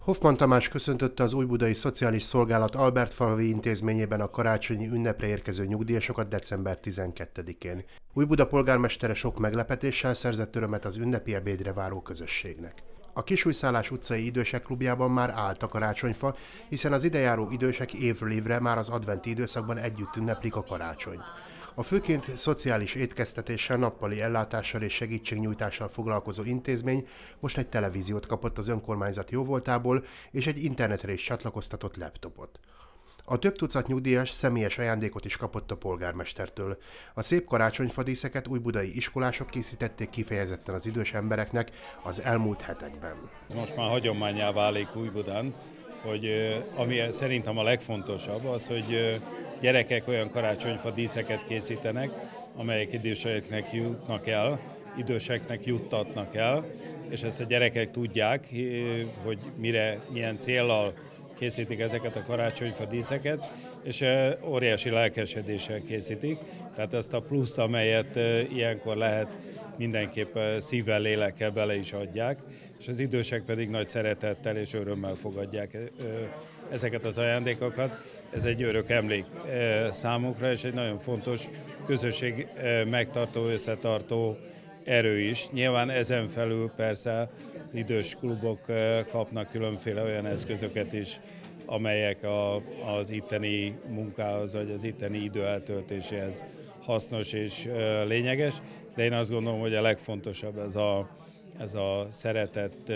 Hoffmann Tamás köszöntötte az Újbudai Szociális Szolgálat Albertfalvi intézményében a karácsonyi ünnepre érkező nyugdíjasokat december 12-én. Újbuda polgármestere sok meglepetéssel szerzett örömet az ünnepi ebédre váró közösségnek. A Kisújszállás utcai idősek klubjában már állt a karácsonyfa, hiszen az idejáró idősek évről évre már az adventi időszakban együtt ünneplik a karácsonyt. A főként szociális étkeztetéssel, nappali ellátással és segítségnyújtással foglalkozó intézmény most egy televíziót kapott az önkormányzat jóvoltából és egy internetre is csatlakoztatott laptopot. A több tucat nyugdíjas személyes ajándékot is kapott a polgármestertől. A szép karácsonyfadíszeket újbudai iskolások készítették kifejezetten az idős embereknek az elmúlt hetekben. Ez most már hagyománnyá válik Újbudán, hogy ami szerintem a legfontosabb az, hogy gyerekek olyan karácsonyfa díszeket készítenek, amelyek időseknek jutnak el, időseknek juttatnak el, és ezt a gyerekek tudják, hogy milyen céllal készítik ezeket a karácsonyfa díszeket, és óriási lelkesedéssel készítik. Tehát ezt a pluszt, amelyet ilyenkor lehet, mindenképp szívvel, lélekkel bele is adják, és az idősek pedig nagy szeretettel és örömmel fogadják ezeket az ajándékokat. Ez egy örök emlék számukra, és egy nagyon fontos közösség megtartó, összetartó erő is. Nyilván ezen felül persze az idős klubok kapnak különféle olyan eszközöket is, amelyek az itteni munkához, vagy az itteni idő eltöltéséhez hasznos és lényeges, de én azt gondolom, hogy a legfontosabb ez a szeretet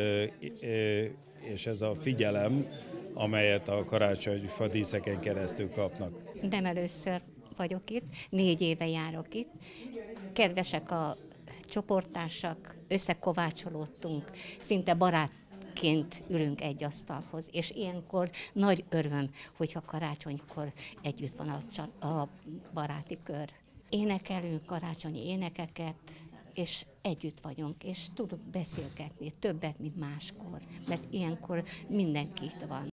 és ez a figyelem, amelyet a karácsonyfa díszeken keresztül kapnak. Nem először vagyok itt, 4 éve járok itt. Kedvesek a csoporttársak, összekovácsolódtunk, szinte barátként ülünk egy asztalhoz, és ilyenkor nagy öröm, hogyha karácsonykor együtt van a baráti kör. Énekelünk karácsonyi énekeket, és együtt vagyunk, és tudunk beszélgetni többet, mint máskor, mert ilyenkor mindenki itt van.